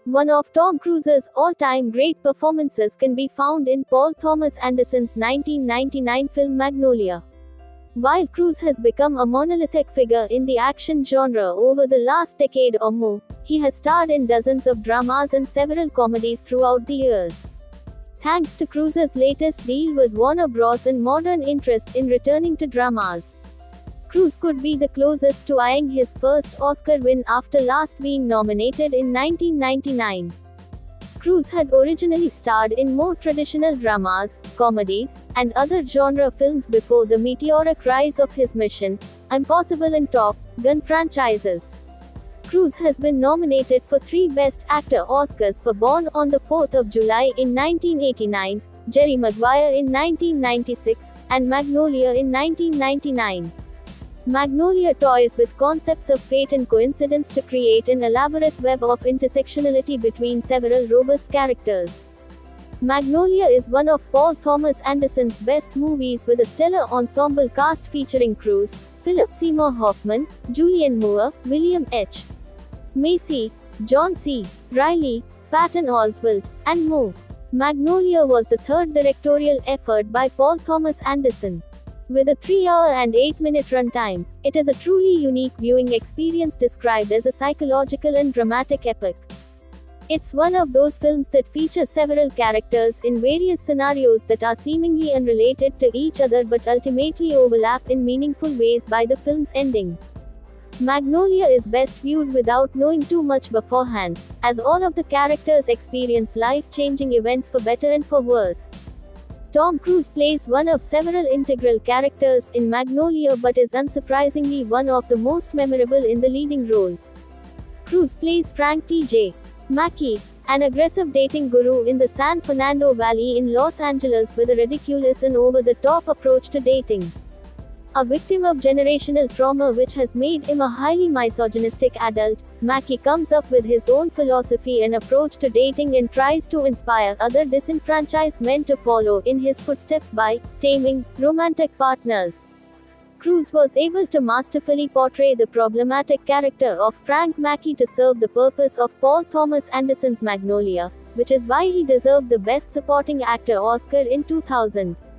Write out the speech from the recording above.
One of Tom Cruise's all-time great performances can be found in Paul Thomas Anderson's 1999 film Magnolia. While Cruise has become a monolithic figure in the action genre over the last decade or more, he has starred in dozens of dramas and several comedies throughout the years. Thanks to Cruise's latest deal with Warner Bros. And modern interest in returning to dramas, Cruise could be the closest to eyeing his first Oscar win after last being nominated in 1999. Cruise had originally starred in more traditional dramas, comedies, and other genre films before the meteoric rise of his Mission Impossible and Top Gun franchises. Cruise has been nominated for 3 Best Actor Oscars for Born on the 4th of July in 1989, Jerry Maguire in 1996, and Magnolia in 1999. Magnolia toys with concepts of fate and coincidence to create an elaborate web of intersectionality between several robust characters. Magnolia is one of Paul Thomas Anderson's best movies with a stellar ensemble cast featuring Cruise, Philip Seymour Hoffman, Julianne Moore, William H. Macy, John C. Reilly, Patton Oswalt, and more. Magnolia was the third directorial effort by Paul Thomas Anderson. With a 3-hour and 8-minute runtime, it is a truly unique viewing experience described as a psychological and dramatic epic. It's one of those films that feature several characters in various scenarios that are seemingly unrelated to each other but ultimately overlap in meaningful ways by the film's ending. Magnolia is best viewed without knowing too much beforehand, as all of the characters experience life-changing events for better and for worse. Tom Cruise plays one of several integral characters in Magnolia but is unsurprisingly one of the most memorable in the leading role. Cruise plays Frank T.J. Mackey, an aggressive dating guru in the San Fernando Valley in Los Angeles with a ridiculous and over-the-top approach to dating. A victim of generational trauma which has made him a highly misogynistic adult, Mackey comes up with his own philosophy and approach to dating and tries to inspire other disenfranchised men to follow in his footsteps by taming romantic partners. Cruise was able to masterfully portray the problematic character of Frank Mackey to serve the purpose of Paul Thomas Anderson's Magnolia, which is why he deserved the Best Supporting Actor Oscar in 2000.